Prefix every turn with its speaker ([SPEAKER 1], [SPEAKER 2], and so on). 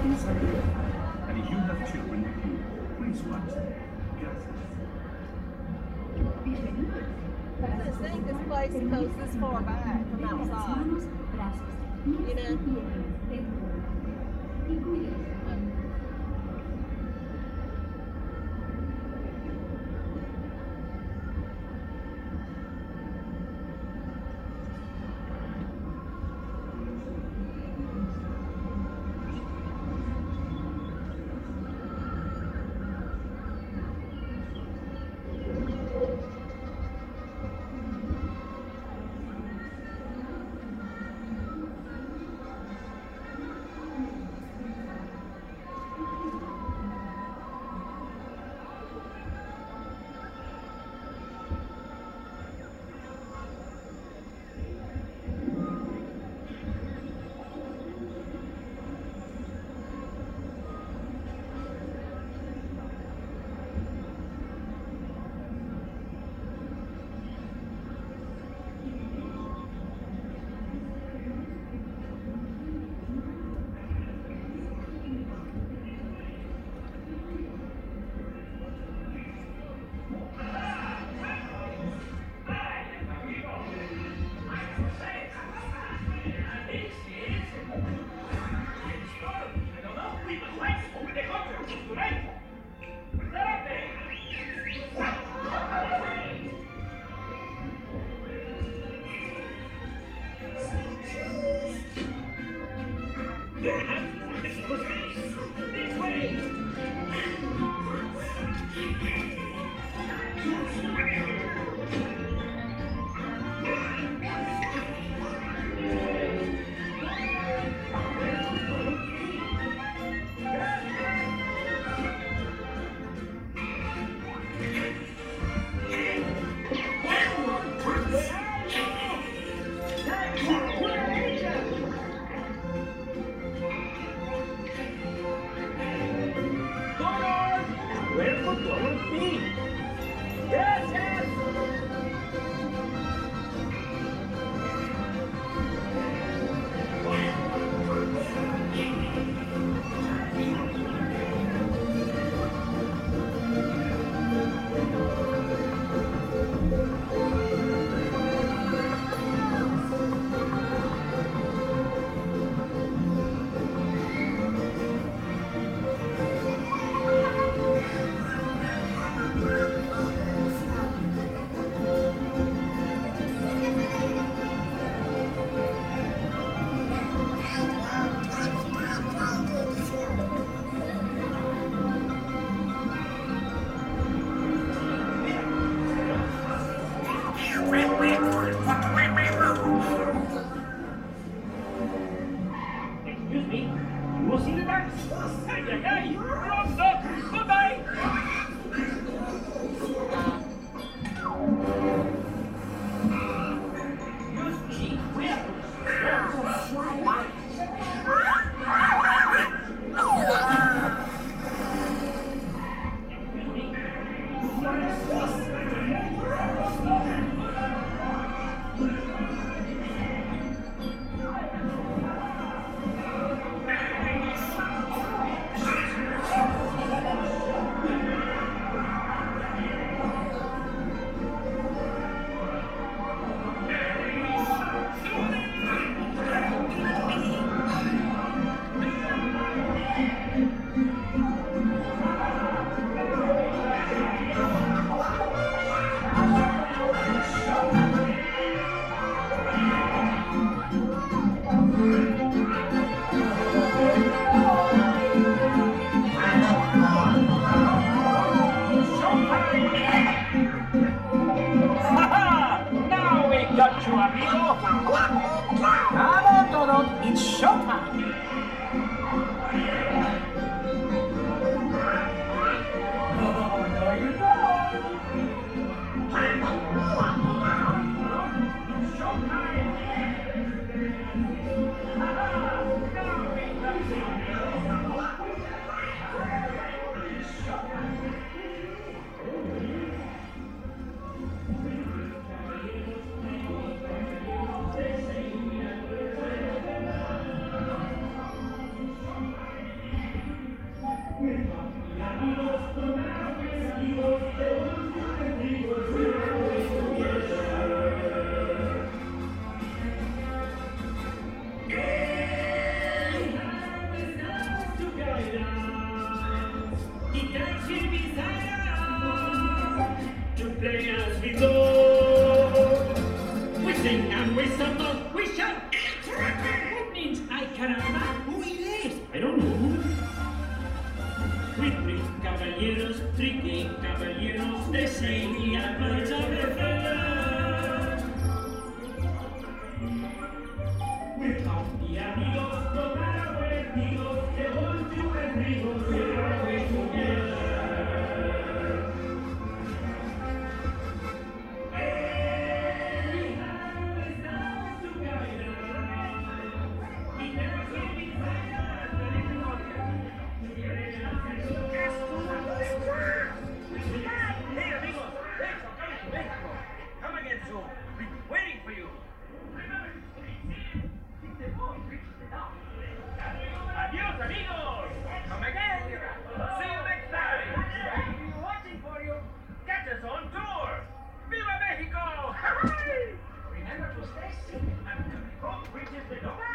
[SPEAKER 1] And if you have children with you, please watch them. Gracias.
[SPEAKER 2] I didn't think this place goes this far back from outside. You know?
[SPEAKER 3] play as we go. We sing and we stumble, we shout. What means ay caramba? Who is this? I don't know. With three caballeros, three gay caballeros, they say we are birds of a feather. We're happy amigos, no matter where we go, they want to and we go, we're always together.
[SPEAKER 4] Waiting for you. Adios, amigos. Come again. See you next time. We'll be watching for you. Catch us on tour. Viva Mexico! Remember to stay safe and the boat reaches the dock.